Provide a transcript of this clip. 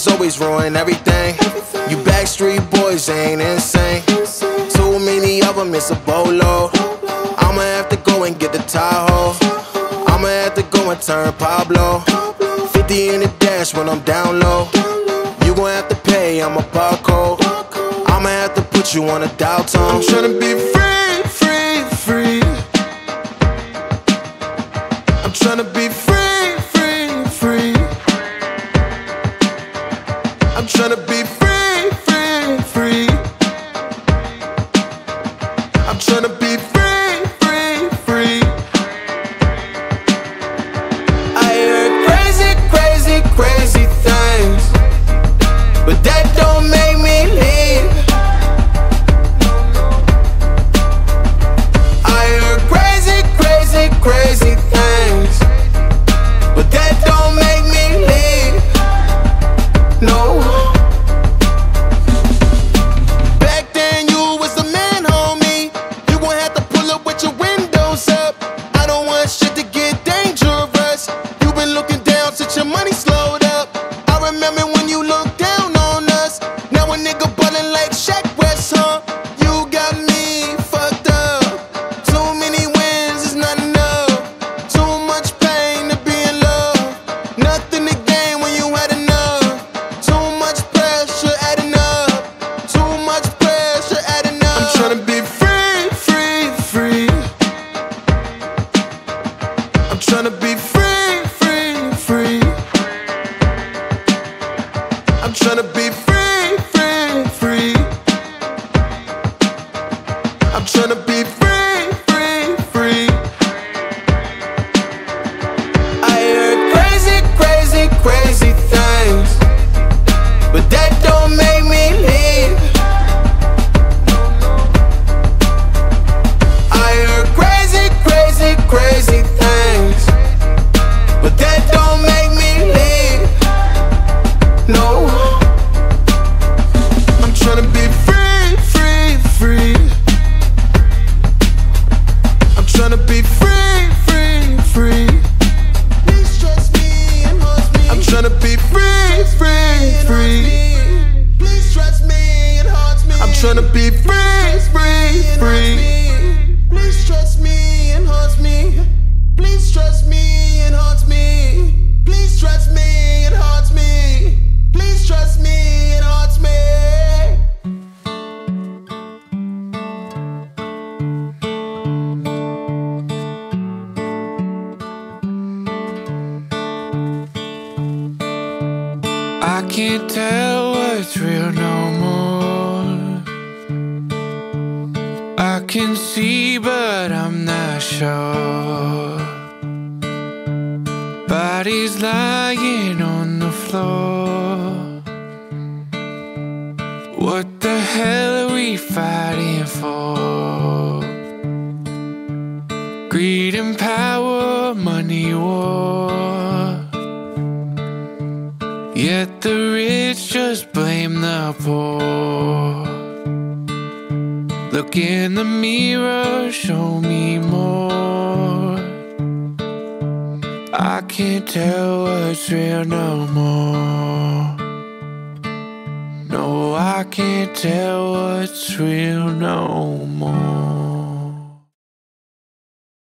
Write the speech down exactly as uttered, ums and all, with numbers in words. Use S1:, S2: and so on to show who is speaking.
S1: Girls always ruin everything. You backstreet boys ain't insane. Too many of them, it's a bolo. I'ma have to go and get the Tahoe. I'ma have to go and turn Pablo. Fifty in the dash when I'm down low. You gon' have to pay, I'm a barcode. I'ma have to put you on a dial tone. I'm tryna be free, free, free. I'm tryna be free, free, free. I'm tryna be free, free, free. I'm tryna be free, free, free. I heard crazy, crazy, crazy things, but that don't make me leave. I heard crazy, crazy, crazy things, but that don't make me leave. No. Back then you was the man, homie. You gon' have to pull up with your windows up. I don't want shit to get dangerous. You been looking down since your money slowed up. I remember when you looked down on us. Now a nigga ballin' like Shaq West, huh? You got me fucked up. Too many wins is not enough. Too much pain to be in love. Nothing to gain when you had enough. Too much pressure adding up. Too much pressure adding up. I'm tryna be free, free, free. I'm tryna be free, free, free. I'm tryna be free, free, free. I'm tryna be free, free, free. I heard crazy, crazy, crazy things, but that don't make me leave. I heard crazy, crazy, crazy things, but that don't make me leave. No. I'm tryna be free, free, free. I'm tryna be free, free, free. Please trust me and hold me. I'm tryna be free, free, free. Please trust me and hold me. I'm tryna be free, free, free. Please trust me and hold me. Please trust me and hold me. Please trust me and hold me. Please trust me and hold me.
S2: I can't tell what's real no more. I can see, but I'm not sure. Bodies lying on the floor. What the hell are we fighting for? Greed and power, money, war. Yet the rich just blame the poor. Look in the mirror, show me more. I can't tell what's real no more. No, I can't tell what's real no more.